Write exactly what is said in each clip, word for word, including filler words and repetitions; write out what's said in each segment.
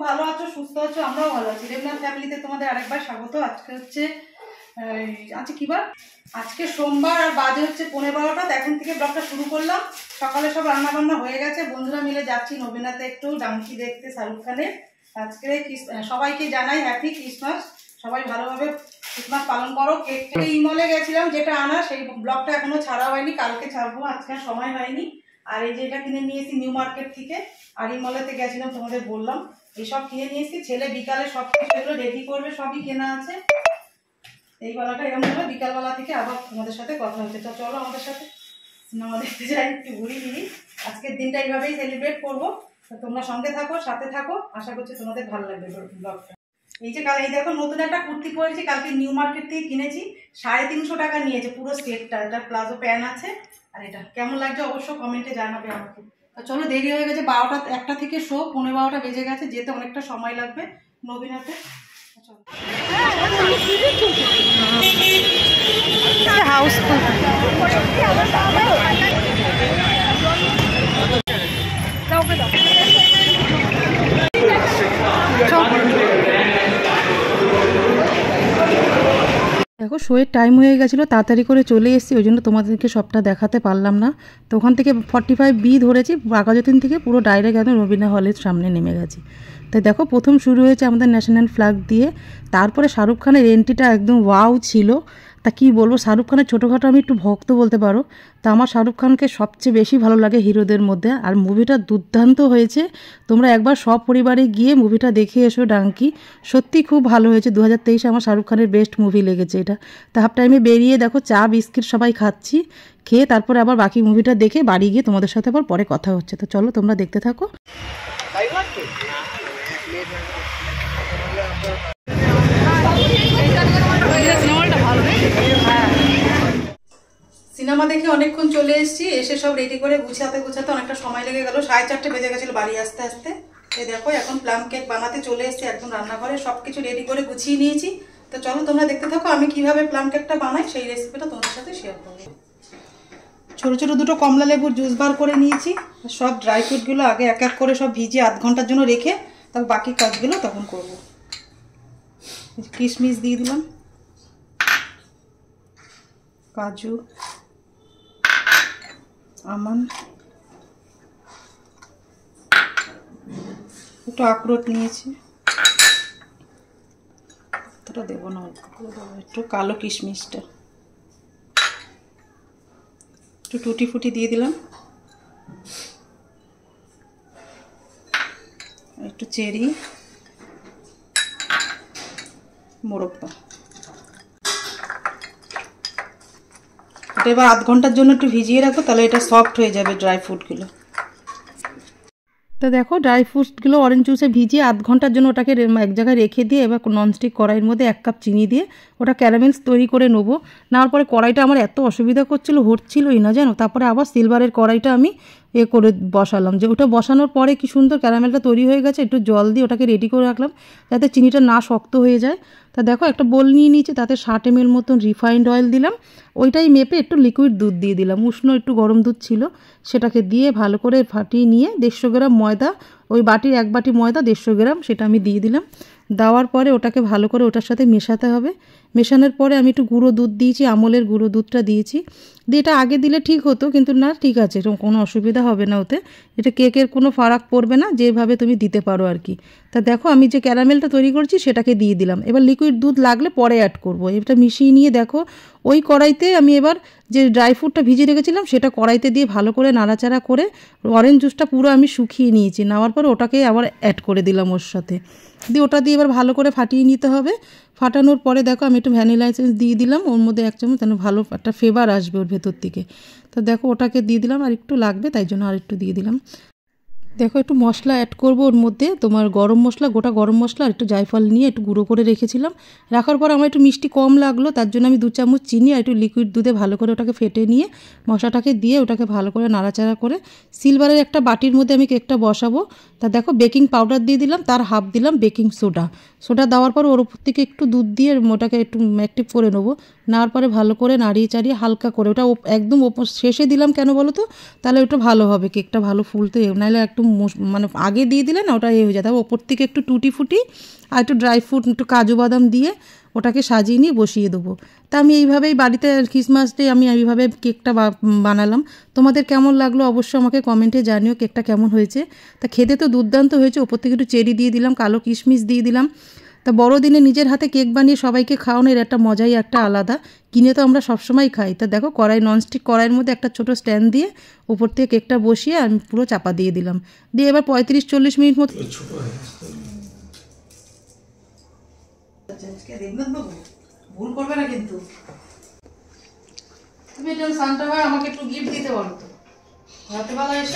ভালো আছো, সুস্থ আছো, আমরাও ভালো আছি। দেবনাথ ফ্যামিলিতে তোমাদের আরেকবার স্বাগত। আজকে হচ্ছে আজকে কি বার? আজকে সোমবার আর বাজে হচ্ছে পনেরো বারোটা। এখন থেকে ব্লগটা শুরু করলাম। সকালে সব রান্না বান্না হয়ে গেছে, বন্ধুরা মিলে যাচ্ছি নবীনাতে একটু ডাঙ্কি দেখতে, শাহরুখ খানের। আজকে সবাইকে জানাই হ্যাপি ক্রিসমাস, সবাই ভালোভাবে ক্রিসমাস পালন করো। কেকটা ইমলে গেছিলাম, যেটা আনা সেই ব্লগটা এখনো ছাড়া হয়নি, কালকে ছাড়বো, আজকে সময় হয়নি। আর এই যে এটা কিনে নিয়েছি নিউ মার্কেট থেকে, আর ইমলেতে গেছিলাম তোমাদের বললাম। এইসব কিনে নিয়েছি, ছেলে বিকালে সব কিছু এগুলো রেডি করবে, সবই কেনা আছে। এই বেলাটা এরকম হলো, বিকালবেলা থেকে আবার তোমাদের সাথে কথা হচ্ছে। তো চলো আমাদের সাথে সিনেমা দেখতে যাই, একটু ঘুরি ঘুরি। আজকের দিনটা এইভাবেই সেলিব্রেট করবো। তো তোমরা সঙ্গে থাকো, সাথে থাকো, আশা করছি তোমাদের ভালো লাগবে ব্লগটা। এই যে কাল এই দেখো নতুন একটা কুর্তি পরেছি, কালকে নিউ মার্কেট থেকে কিনেছি, সাড়ে তিনশো টাকা নিয়েছে পুরো সেটটা। এটা প্লাজো প্যান্ট আছে, আর এটা কেমন লাগছে অবশ্য কমেন্টে জানাবে আমাকে। তো চলো, দেরি হয়ে গেছে, বারোটা একটা থেকে শো, পনেরো বারোটা বেজে গেছে, যেতে অনেকটা সময় লাগবে নবীনাতে। হাউসফুল দেখো, শোয়ের টাইম হয়ে গেছিলো, তাড়াতাড়ি করে চলে এসেছি, ওই জন্য তোমাদেরকে সবটা দেখাতে পারলাম না। তো ওখান থেকে ফর্টি ফাইভ বি ধরেছি, বাঘাযতীন থেকে পুরো ডাইরেক্ট একদম রবীন্দ্র হলের সামনে নেমে গেছি। তাই দেখো, প্রথম শুরু হয়েছে আমাদের ন্যাশনাল ফ্ল্যাগ দিয়ে, তারপরে শাহরুখ খানের এন্ট্রিটা একদম ওয়াও ছিল। তা কি বলবো, শাহরুখ খানের ছোটোখাটো আমি একটু ভক্ত বলতে পারো। তা আমার শাহরুখ খানকে সবচেয়ে বেশি ভালো লাগে হিরোদের মধ্যে, আর মুভিটা দুর্দান্ত হয়েছে। তোমরা একবার সব পরিবারে গিয়ে মুভিটা দেখে এসো ডাঙ্কি, সত্যি খুব ভালো হয়েছে। দু হাজার তেইশে আমার শাহরুখ খানের বেস্ট মুভি লেগেছে এটা। তা হাফ টাইমে বেরিয়ে দেখো চা বিস্কিট সবাই খাচ্ছি, খেয়ে তারপরে আবার বাকি মুভিটা দেখে বাড়ি গিয়ে তোমাদের সাথে আবার পরে কথা হচ্ছে। তো চলো তোমরা দেখতে থাকো। সিনেমা দেখে অনেকক্ষণ চলে এসেছি, এসে সব রেডি করে গুছাতে গুছাতে অনেকটা সময় লেগে গেল, সাড়ে চারটে বেজে গেছিলো বাড়ি আসতে আসতে। এই দেখো এখন প্লাম কেক বানাতে চলে এসেছি, একদম রান্নাঘরে সব কিছু রেডি করে গুছিয়ে নিয়েছি। তো চলো তোমরা দেখতে থাকো আমি কিভাবে প্লাম কেকটা বানাই, সেই রেসিপিটা তোমাদের সাথে শেয়ার করবো। ছোটো ছোটো দুটো কমলা লেবুর জুস বার করে নিয়েছি, সব ড্রাই ফ্রুটগুলো আগে এক এক করে সব ভিজিয়ে আধ ঘন্টার জন্য রেখে তারপর বাকি কাজগুলো তখন করবো। কিশমিশ দিয়ে দিলাম, কাজু, আমন্ড, একটু আখরোট নিয়েছি, এতটা দেবো না, একটু কালো কিশমিশটা, একটু টুটি ফুটি দিয়ে দিলাম, একটু চেরি, মোরব্বা। এটা এবার আধ ঘন্টার জন্য একটু ভিজিয়ে রাখো, তাহলে এটা সফট হয়ে যাবে ড্রাই ফ্রুটগুলো। তো দেখো ড্রাই ফ্রুটসগুলো অরেঞ্জ জুসে ভিজিয়ে আধ ঘন্টার জন্য ওটাকে এক জায়গায় রেখে দিয়ে এবার ননস্টিক কড়াইয়ের মধ্যে এক কাপ চিনি দিয়ে ওটা ক্যারামেলস তৈরি করে নেবো। নেওয়ার পরে কড়াইটা আমার এত অসুবিধা করছিলো, হচ্ছিলোই না জানো। তারপরে আবার সিলভারের কড়াইটা আমি এ করে বসালাম, যে ওটা বসানোর পরে কি সুন্দর ক্যারামেলটা তৈরি হয়ে গেছে। একটু জল দিয়ে ওটাকে রেডি করে রাখলাম যাতে চিনিটা না শক্ত হয়ে যায়। তা দেখো একটা বোল নিয়ে নিয়েছি, তাতে ষাট এম এল মতন রিফাইন্ড অয়েল দিলাম, ওইটাই মেপে একটু লিকুইড দুধ দিয়ে দিলাম, উষ্ণ একটু গরম দুধ ছিল, সেটাকে দিয়ে ভালো করে ফাটিয়ে নিয়ে দেড়শো গ্রাম ময়দা, ওই বাটির এক বাটি ময়দা দেড়শো গ্রাম সেটা আমি দিয়ে দিলাম। দেওয়ার পরে ওটাকে ভালো করে ওটার সাথে মেশাতে হবে। মেশানোর পরে আমি একটু গুঁড়ো দুধ দিয়েছি, আমলের গুঁড়ো দুধটা দিয়েছি। দিয়ে এটা আগে দিলে ঠিক হতো, কিন্তু না ঠিক আছে, কোনো অসুবিধা হবে না ওতে, এটা কেকের কোনো ফারাক পড়বে না, যেভাবে তুমি দিতে পারো আর কি। তা দেখো আমি যে ক্যারামেলটা তৈরি করছি সেটাকে দিয়ে দিলাম, এবার লিকুইড দুধ লাগলে পরে অ্যাড করবো। এটা মিশিয়ে নিয়ে দেখো ওই কড়াইতে আমি এবার যে ড্রাই ফ্রুটটা ভিজিয়ে রেখেছিলাম সেটা কড়াইতে দিয়ে ভালো করে নাড়াচাড়া করে অরেঞ্জ জুসটা পুরো আমি শুকিয়ে নিয়েছি, নেওয়ার পরে ওটাকে আবার অ্যাড করে দিলাম ওর সাথে, দিয়ে ওটা দিয়ে এবার ভালো করে ফাটিয়ে নিতে হবে। ফাটানোর পরে দেখো আমি একটু ভ্যানিলা এসেন্স দিয়ে দিলাম ওর মধ্যে এক চামচ, যেন ভালো একটা ফ্লেভার আসবে ওর ভেতর থেকে। তো দেখো ওটাকে দিয়ে দিলাম, আর একটু লাগবে তাই জন্য আর একটু দিয়ে দিলাম। দেখো একটু মশলা অ্যাড করবো ওর মধ্যে, তোমার গরম মশলা, গোটা গরম মশলা আর একটু জায়ফল নিয়ে একটু গুঁড়ো করে রেখেছিলাম। রাখার পর আমার একটু মিষ্টি কম লাগলো, তার জন্য আমি দু চামচ চিনি আর একটু লিকুইড দুধে ভালো করে ওটাকে ফেটে নিয়ে মশলাটাকে দিয়ে ওটাকে ভালো করে নাড়াচাড়া করে সিলভারের একটা বাটির মধ্যে আমি কেকটা বসাবো। তা দেখো বেকিং পাউডার দিয়ে দিলাম, তার হাফ দিলাম বেকিং সোডা। সোডা দেওয়ার পর ওর উপর থেকে একটু দুধ দিয়ে ওটাকে একটু অ্যাক্টিভ করে নেবো। নেওয়ার পরে ভালো করে নাড়িয়ে চাড়িয়ে হালকা করে ওটা একদম শেষে দিলাম কেন বলো তো, তাহলে ওটা ভালো হবে, কেকটা ভালো ফুলতে, নাহলে একটু মানে আগে দিয়ে দিলে না ওটা এ হয়ে যায়, তারপর ওপর থেকে একটু টুটি ফুটি আর একটু ড্রাই ফ্রুট একটু কাজু বাদাম দিয়ে ওটাকে সাজিয়ে নিয়ে বসিয়ে দেবো। তা আমি এইভাবেই বাড়িতে ক্রিসমাস ডে আমি এইভাবে কেকটা বানালাম। তোমাদের কেমন লাগলো অবশ্যই আমাকে কমেন্টে জানিও কেকটা কেমন হয়েছে। তা খেতে তো দুর্দান্ত হয়েছে, ওপর থেকে একটু চেরি দিয়ে দিলাম, কালো কিশমিশ দিয়ে দিলাম। তা বড়দিনে নিজের হাতে কেক বানিয়ে সবাইকে খাওয়ানোর একটা মজাই একটা আলাদা, কিনে তো আমরা সবসময় খাই। তা দেখো কড়াই ননস্টিক কড়াইয়ের মধ্যে একটা ছোটো স্ট্যান্ড দিয়ে উপর থেকে কেকটা বসিয়ে আমি পুরো চাপা দিয়ে দিলাম, দিয়ে এবার পঁয়ত্রিশ চল্লিশ মিনিট মতো ভুল করবে না কিন্তু। তুমি এটা সান্টা ভাই আমাকে একটু গিফট দিতে বলো তো রাতেবেলা এসে।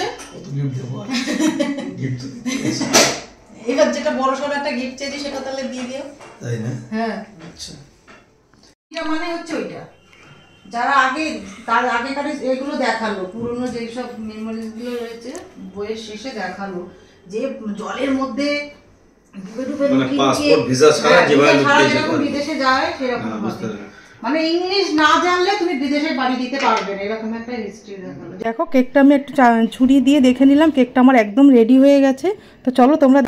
এবার যেটা বড় সড়ো একটা গিফট চেয়েছি সেটা তাহলে দিয়ে দিও, তাই না? হ্যাঁ আচ্ছা, এটা মানে হচ্ছে ওইটা যারা আগে তার আগেকার এগুলো দেখালো, পুরনো যেই সব মেমোরিজ গুলো রয়েছে বইয়ের শেষে দেখালো যে জলের মধ্যে ডুবে ডুবে পাসপোর্ট ভিসা ছাড়া যেভাবে বিদেশে যায় সেরকম ভাবে, মানে ইংলিশ না জানলে তুমি বিদেশে বাড়ি দিতে পারবে না, এরকম একটা হিস্ট্রি দেখালো। দেখো কেকটা আমি একটু ছুরি দিয়ে দেখে নিলাম, কেকটা আমার একদম রেডি হয়ে গেছে। তো চলো তোমরা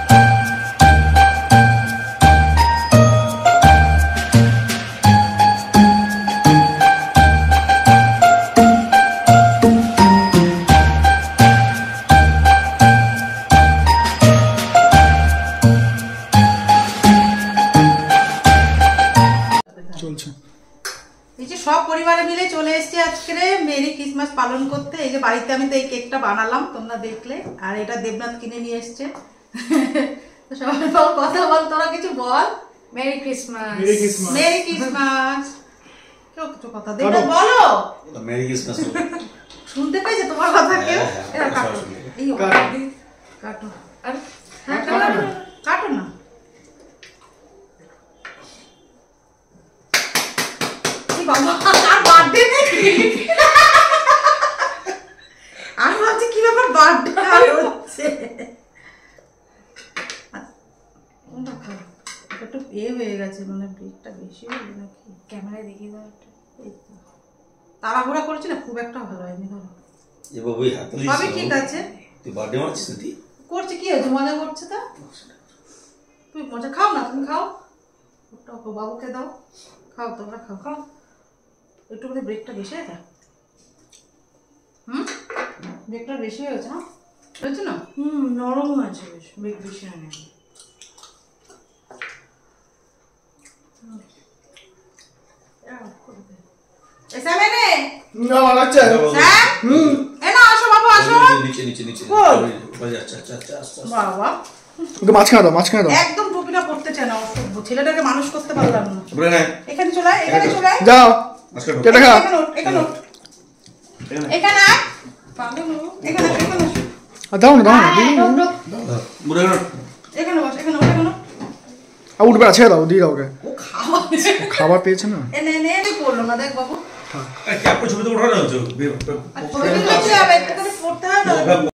এই যে সব পরিবারে মিলে চলে এসেছি আজকে মেরি ক্রিসমাস পালন করতে। এই যে বাড়িতে আমি তো এই কেকটা বানালাম তোমরা দেখলে, আর এটা দেবনাথ কিনে নিয়ে এসছে। সবাই বল কথা বল, তোরা কিছু বল। Merry Christmas, merry Christmas, merry Christmas. কেউ কিছু কথা দেবনাথ বলো, মেরি ক্রিসমাস। শুনতে পাইছে তোমার কথা কেউ? এটা কাটো, এই কাটো, আর কাটো না। আমি ভাবছি কি ব্যাপার বার্থডে হচ্ছে, একটু এ হয়ে গেছে মানে ব্রেকটা বেশি হলো নাকি, ক্যামেরায় দেখিয়ে দাও একটা। তাড়াহুড়া করেছি না, খুব একটা ভালো হয়নি। ধরো সবই ঠিক আছে, তুই বার্থডে মারছিস নাকি? করছি, কি হয়েছে? মজা করছে তা তুই মজা খাও না, তুমি খাও, বাবুকে দাও, খাও তোমরা খাও, খাও। একটু করে ব্রেকটা বেশি হয়েছে, হুম ব্রেকটা বেশি হয়েছে না, হয়েছে না? হুম নরম আছে বেশ, ব্রেক বেশি হয়নি। একদম টুপিটা পড়তে চায় না, ছেলেটাকে মানুষ করতে পারলাম না। এখানে চলে আয়, এখানে চলে আয়, যাও এখানে এখানে এখানে এখানে এখানে দাও না, দাও না, এখানে বস, এখানে এখানে আর উঠবে, আছে দাও, দিয়ে দাও ওকে, ও খাবার খাবার পেয়েছে না। এনে এনে এনে পড়লো না, দেখ বাবু, হ্যাঁ কি আপনি ছবিতে ওঠা না হচ্ছে, পড়তে হবে না।